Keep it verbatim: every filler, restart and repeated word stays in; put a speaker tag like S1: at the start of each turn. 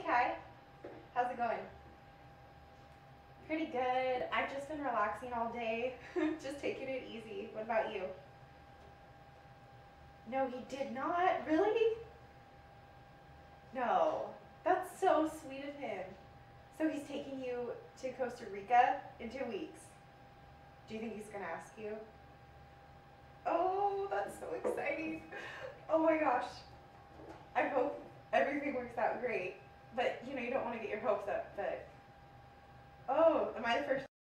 S1: Kai. How's it going? Pretty good. I've just been relaxing all day, just taking it easy. What about you? No, he did not. Really? No. That's so sweet of him. So he's taking you to Costa Rica in two weeks. Do you think he's going to ask you? Oh, that's so exciting. Oh my gosh. I hope everything works out great. But, you know, you don't want to get your hopes up, but... Oh, am I the first